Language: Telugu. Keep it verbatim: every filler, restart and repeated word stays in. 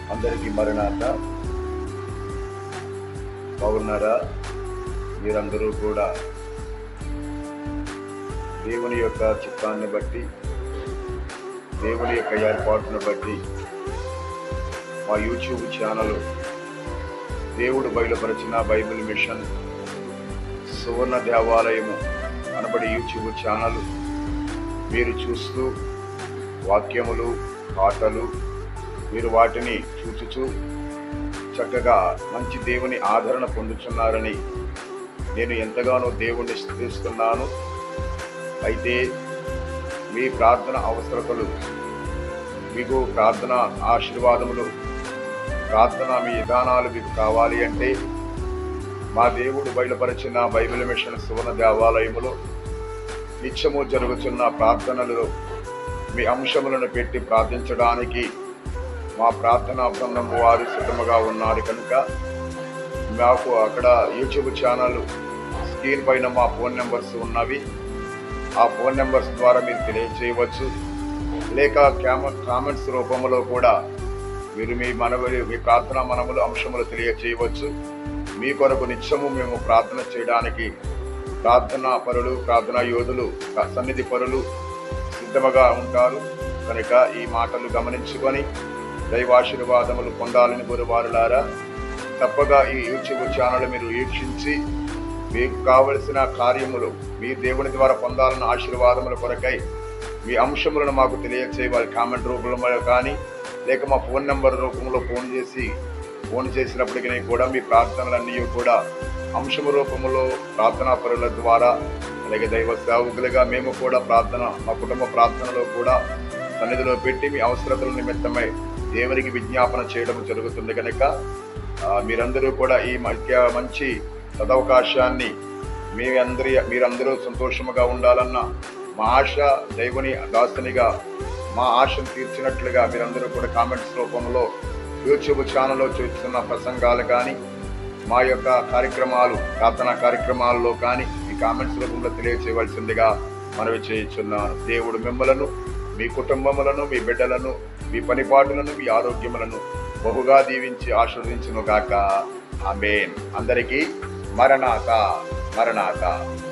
అందరికీ మరణాత. బాగున్నారా? మీరందరూ కూడా దేవుని యొక్క చిత్తాన్ని బట్టి, దేవుని యొక్క ఏర్పాటును బట్టి మా యూట్యూబ్ ఛానల్ దేవుడు బయలుపరిచిన బైబిల్ మిషన్ సువర్ణ దేవాలయము అనబడి యూట్యూబ్ ఛానల్ మీరు చూస్తూ వాక్యములు, పాటలు మీరు వాటిని చూచుచూ చక్కగా మంచి దేవుని ఆదరణ పొందుతున్నారని నేను ఎంతగానో దేవుణ్ణి స్తుతిస్తున్నాను. అయితే మీ ప్రార్థన అవసరతలు, మీకు ప్రార్థన ఆశీర్వాదములు, ప్రార్థన మీ విధానాలు మీకు కావాలి అంటే మా దేవుడు బయలుపరిచిన బైబిల్ మిషన్ సువర్ణ దేవాలయములో నిత్యము జరుగుతున్న ప్రార్థనలలో మీ అంశములను పెట్టి ప్రార్థించడానికి మా ప్రార్థనా బృందం వారు సిద్ధముగా ఉన్నారు కనుక మాకు అక్కడ యూట్యూబ్ ఛానల్ స్క్రీన్ పైన మా ఫోన్ నెంబర్స్ ఉన్నవి. ఆ ఫోన్ నెంబర్స్ ద్వారా మీరు తెలియచేయవచ్చు. లేక కామెంట్స్ రూపంలో కూడా మీరు మీ మనవి మీ ప్రార్థనా మనములు అంశములు తెలియచేయవచ్చు. మీ కొరకు నిత్యము మేము ప్రార్థన చేయడానికి ప్రార్థనా పరులు, ప్రార్థనా యోధులు, సన్నిధి పరులు సిద్ధముగా ఉంటారు కనుక ఈ మాటలు గమనించుకొని దైవాశీర్వాదములు పొందాలని గురువారులారా తప్పగా ఈ యూట్యూబ్ ఛానల్ మీరు వీక్షించి మీకు కావలసిన కార్యములు మీ దేవుని ద్వారా పొందాలన్న ఆశీర్వాదముల కొరకై మీ అంశములను మాకు తెలియచేయాలి. కామెంట్ రూపంలో కానీ లేక మా ఫోన్ నెంబర్ రూపంలో ఫోన్ చేసి ఫోన్ చేసినప్పటికీ కూడా మీ ప్రార్థనలన్నీ కూడా అంశము రూపంలో ప్రార్థనా పరుల ద్వారా అలాగే దైవ సేవకులుగా మేము కూడా ప్రార్థన మా కుటుంబ ప్రార్థనలో కూడా సన్నిధిలో పెట్టి మీ అవసరతల నిమిత్తమై దేవునికి విజ్ఞాపన చేయడం జరుగుతుంది కనుక మీరందరూ కూడా ఈ మధ్య మంచి సదవకాశాన్ని మీ అందరి మీరందరూ సంతోషముగా ఉండాలన్న మా ఆశ, దైవుని దాసునిగా మా ఆశను తీర్చినట్లుగా మీరందరూ కూడా కామెంట్స్ రూపంలో యూట్యూబ్ ఛానల్లో చూస్తున్న ప్రసంగాలు కానీ మా యొక్క కార్యక్రమాలు ప్రార్థనా కార్యక్రమాల్లో కానీ ఈ కామెంట్స్ రూపంలో తెలియచేయవలసిందిగా మనవి చేయించున్నాను. దేవుడు మిమ్మలను, మీ కుటుంబములను, మీ బిడ్డలను, మీ పనిపాటులను, మీ ఆరోగ్యములను బహుగా దీవించి ఆశీర్వదించును గాక. ఆమేన్. అందరికీ మరణాత మరణాత.